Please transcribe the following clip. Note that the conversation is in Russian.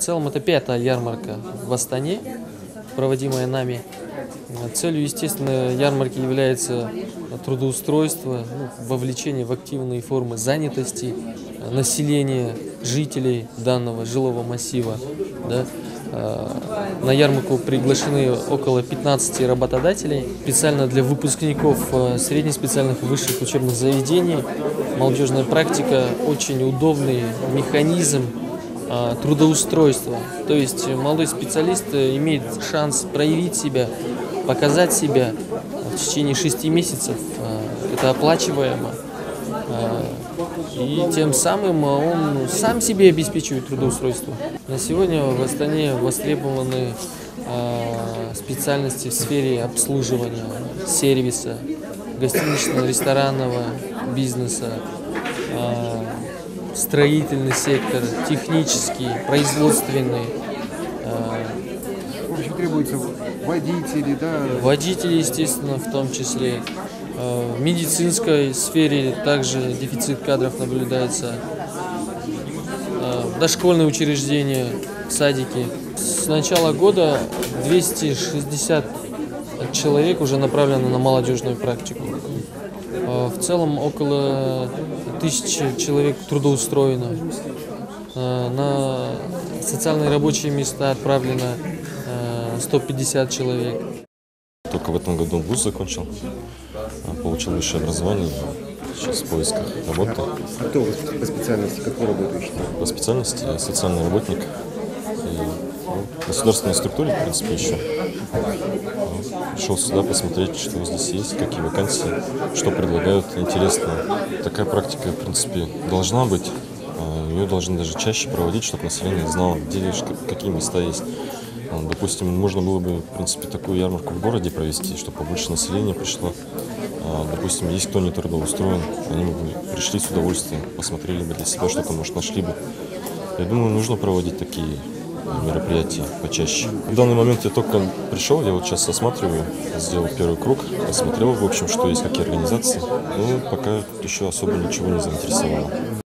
целом это пятая ярмарка в Астане, проводимая нами. Целью, естественно, ярмарки является трудоустройство, вовлечение в активные формы занятости населения, жителей данного жилого массива. Да. На ярмарку приглашены около 15 работодателей. Специально для выпускников средних специальных и высших учебных заведений молодежная практика – очень удобный механизм трудоустройства. То есть молодой специалист имеет шанс проявить себя, показать себя в течение 6 месяцев. Это оплачиваемо. И тем самым он сам себе обеспечивает трудоустройство. На сегодня в Астане востребованы специальности в сфере обслуживания, сервиса, гостинично-ресторанного бизнеса, строительный сектор, технический, производственный. В общем, требуются водители, да? Водители, естественно, в том числе. В медицинской сфере также дефицит кадров наблюдается. Дошкольные учреждения, садики. С начала года 260 человек уже направлено на молодежную практику. В целом около 1000 человек трудоустроено. На социальные рабочие места отправлено 150 человек. Только в этом году вуз закончил, получил высшее образование, сейчас в поисках работы. А кто вы по специальности, какую работу ищете? По специальности я социальный работник и в государственной структуре, в принципе, еще. Пришел сюда посмотреть, что здесь есть, какие вакансии, что предлагают. Интересно. Такая практика, в принципе, должна быть. Ее должны даже чаще проводить, чтобы население знало, где какие места есть. Допустим, можно было бы, в принципе, такую ярмарку в городе провести, чтобы побольше населения пришло. Допустим, есть кто не трудоустроен, они бы пришли с удовольствием, посмотрели бы для себя, что-то, может, нашли бы. Я думаю, нужно проводить такие мероприятия почаще. В данный момент я только пришел, я вот сейчас осматриваю, сделал первый круг, осмотрел, в общем, что есть, какие организации. Но пока еще особо ничего не заинтересовало.